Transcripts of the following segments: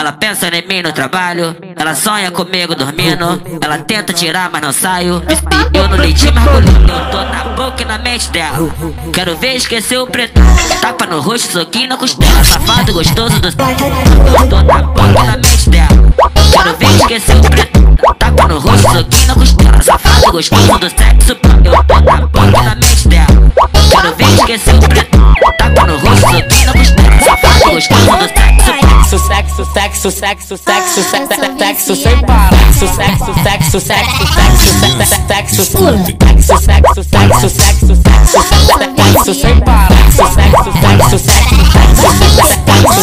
Ela pensa em mim no trabalho, ela sonha comigo dormindo. Ela tenta tirar, mas não saio. Eu no leitinho mergulhando, eu tô na boca e na mente dela. Quero ver esquecer o preto. Tapa no rosto, soquinho na costela. Safado gostoso do... Eu tô na boca e na mente dela. Quero ver esquecer o preto. Tapa no rosto, soquinho na costela. Safado gostoso do sexo. Eu tô na boca e na mente dela. Quero ver esquecer o preto. Tapa no rosto, soquinho na costela. Safado gostoso do sexo. Sexo, sexo, sexo, sexo, sexo sem parar. Sexo, sexo, sexo, sexo, sexo, sexo, sexo, sexo, sexo, sexo sem parar. Sexo, sexo, sexo, sexo,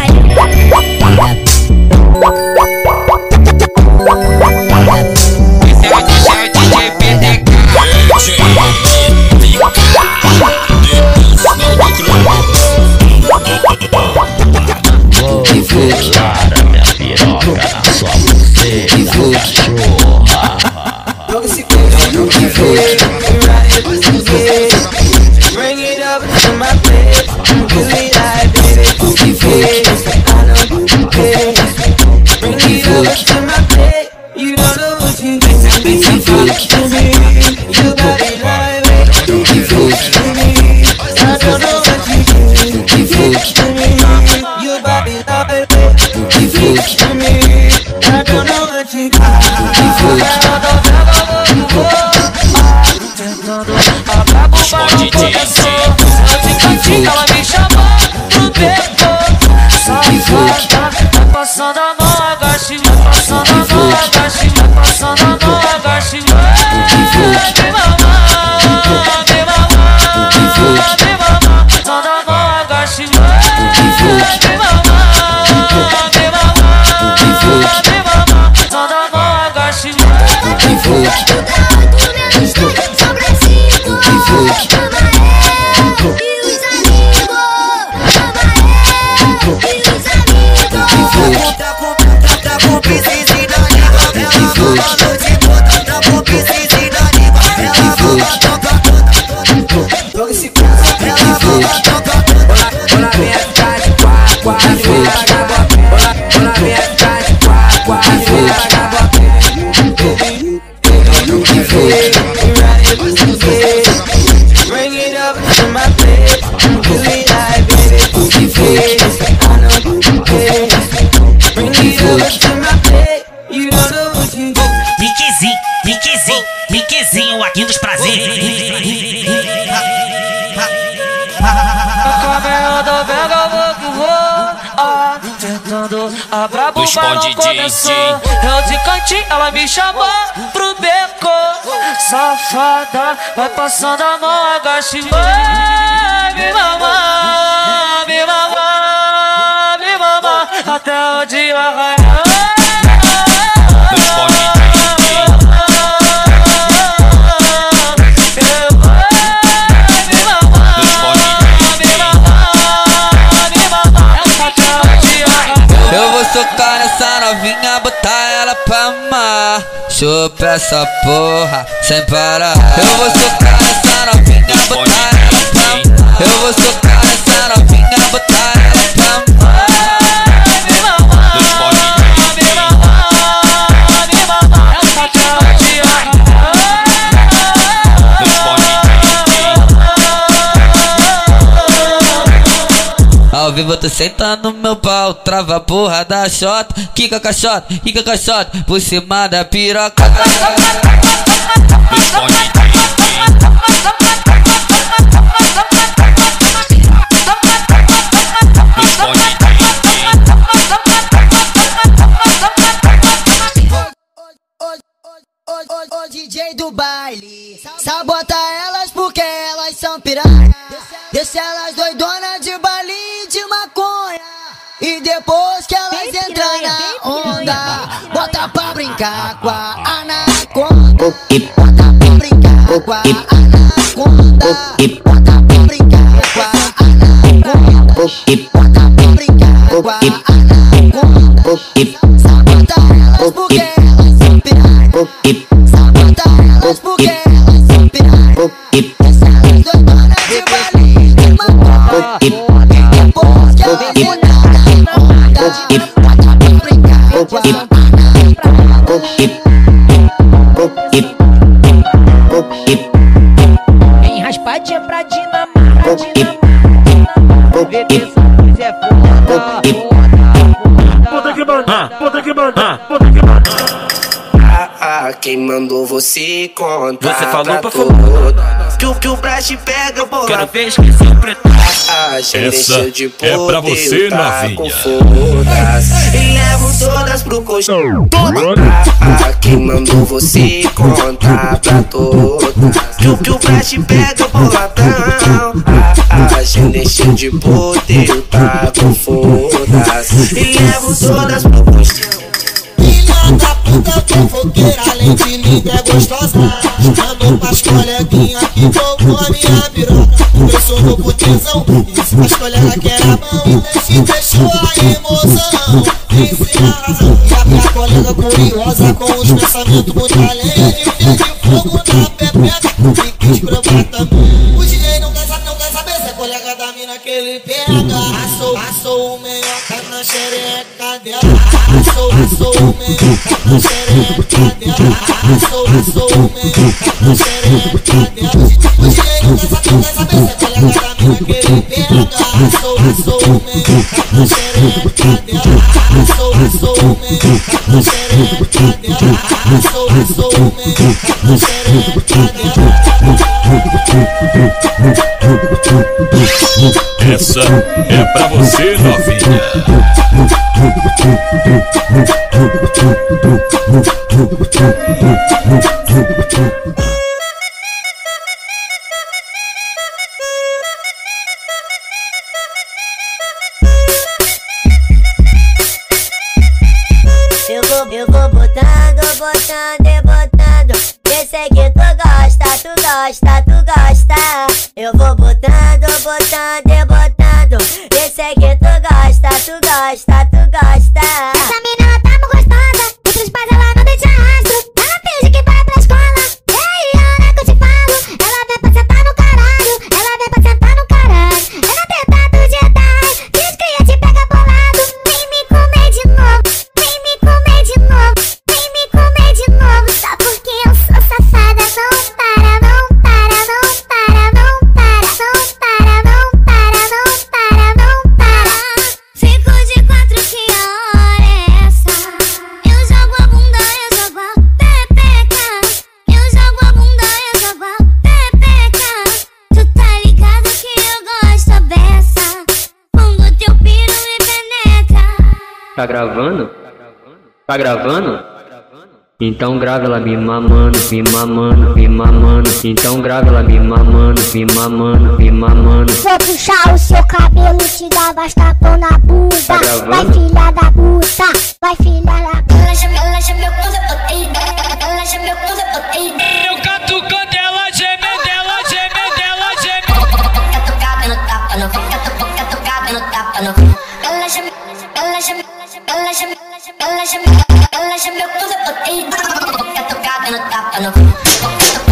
Cara, minha piroca na sua buceta, cachorra. Bring it up to my place, do it like baby. Bring it up to my place, you don't know what you do. You got it right, baby. I don't know what you do. You got it right, baby. I don't know what you do. Ela me chamou pro beco. Safada, vai passando a mão, agache. Vai passando a mão, agache. Vai passando a mão, agache. Me mamar, me mamar, me mamar. Passando a mão, agache. Me mamar, me mamar, me mamar. Passando a mão, agache. Miquezinho aqui dos prazeres. Eu tô vendo, eu vou que vou. Tentando a brabo, mas não começou. Eu de cantinho, ela me chamou pro beco. Safada, vai passando a mão, agache. Vai me mamar, me mamar, me mamar. Até o dia raiar. Eu vou socar nessa novinha, botar ela pra amar. Chupa essa porra sem parar. Eu vou socar nessa novinha, botar ela pra amar. Eu vou socar nessa novinha, botar ela pra amar. Me mamar, me mamar, me mamar. Essa cara de ao vivo eu tô sentando no meu pau, trava a porra da xota, quica caixota, por cima da piroca. O DJ do baile sabota elas porque elas são piranha. Deixa elas doidonas de baile de maconha. E depois que elas entram na onda, bota pra brincar com a anaconda. E bota pra brincar com a anaconda. E bota pra brincar com a anaconda. E bota pra brincar com a anaconda. E sabota elas porque elas são piranha. Sabota elas porque elas são piranha. Deixa elas doidonas de baile de maconha. E depois que elas entram na onda, quem mandou você contar? Você falou pra todas que o Brás pega bola. Quero ver esquecer o preto. Essa é pra você, novinha. E levo todas pro colchão. Quem mandou você contar pra todas? Que o Brás pega boladão. A gente de poder, tá com foda-se. E levo todas pro colchão. Filha da puta fofoqueira, além de linda é gostosa. Mandou pras coleguinhas que tocou a minha piroca. Começou no putezão, disse pras colegas que era bom. Se deixou a emoção, disse a razão. E a minha colega curiosa com os pensamentos muito além. E o dedo de fogo na pepeca, e quis provar também. O DJ não quer saber se é colega da mina que ele pega. Passou o meiota na xereca dela. Passou o meiota na xereca dela. Passou o meiota na xereca dela. O DJ não quer saber se é colega da mina que ele pega. Passou o meiota na xereca dela. Passou o meiota na xereca dela. Passou o meiota na xereca dela. Essa é pra você, novinha. Eu vou botando e botando. Esse aqui tu gosta. Eu vou botando e botando. Esse aqui tu gosta. Essa menina tá muito gostosa. Entre os pais ela não deixa rastro. Ela finge que vai pra escola. E aí, Ana, que eu te falo. Ela vem pra sentar no caralho. É na teta do Jedi. Que as cria te pega bolado. Vem me comer de novo. Só porque eu sou safada. Não para. Fico de quatro, que a hora é essa? Eu jogo a bunda, eu jogo a pepeca. Eu jogo a bunda, eu jogo a pepeca. Tu tá ligado que eu gosto dessa. Fundo teu piro e penetra. Tá gravando? Então grava ela me mamando. Então grava ela me mamando. Vou puxar o seu cabelo, te dar bastapão na bunda. Tá gravando? Vai, filha da puta. Ela já meu ela já meu Eu catucando ela geme. Catucada no tapa, não fica catucada no tapa, não fica. Ela já meu catucada no tapa, não fica.